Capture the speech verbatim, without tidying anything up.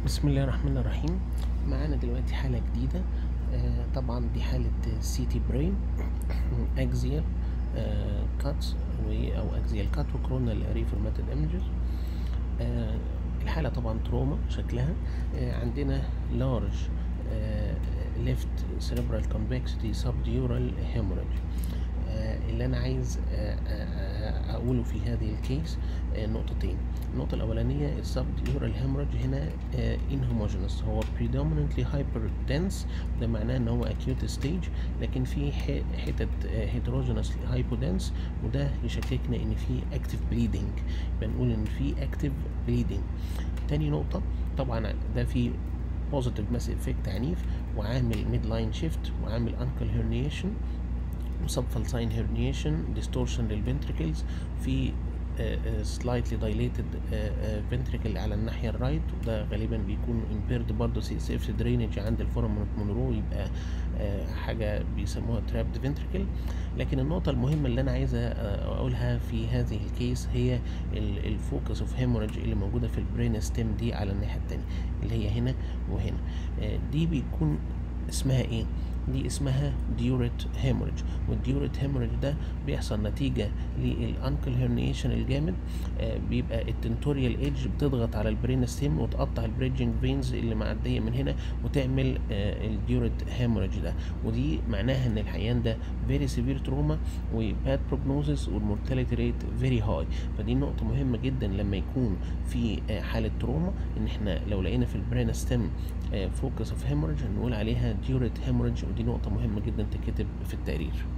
بسم الله الرحمن الرحيم. معانا دلوقتي حالة جديدة. آه طبعا دي حالة سي تي برين اكزيال كات او اكزيال كات وكورونال ريفورماتد ايمجز. آه الحالة طبعا تروما شكلها. آه عندنا لارج ليفت سيريبرال كونفكسيتي سبديورال هيموريج. اللي انا عايز اقوله في هذه الكيس نقطتين. النقطة الأولانية السبديورال هيموريج هنا inhomogeneous، هو predominantly hyperdense، ده معناه ان هو acute stage، لكن في حتت heterogeneous hypodense، وده يشككنا ان في active bleeding، بنقول ان في active bleeding. تاني نقطة طبعا ده في positive mass effect عنيف، وعامل midline shift، وعامل ankle herniation وسبفالساين herniation distortion للفنتريكلز، في slightly dilated ventricle على الناحية الرايت، وده غالبا بيكون impaired برضه سي اس اف drainage عند الفورامين مونرو، يبقى حاجة بيسموها trapped ventricle. لكن النقطة المهمة اللي أنا عايز أقولها في هذه الكيس هي الفوكس اوف hemorrhage اللي موجودة في البرين ستيم دي على الناحية التانية، اللي هي هنا وهنا. دي بيكون اسمها ايه؟ دي اسمها ديوريت هيموريج، والديوريت هيموريج ده بيحصل نتيجة للانكل هيرنيشن الجامد. آه بيبقى التنتوريال ايدج بتضغط على البرين ستيم وتقطع البريدجنج فينز اللي معدية من هنا وتعمل آه الديوريت هيموريج ده، ودي معناها ان الحيان ده فيري سيفير تروما وباد بروجنوزس والمورتاليتي ريت فيري هاي. فدي نقطة مهمة جدا لما يكون في آه حالة تروما، ان احنا لو لقينا في البرين ستيم فوكس اوف هيموريج نقول عليها ديوريت هيموريج، ودي نقطة مهمة جدا تكتب في التقرير.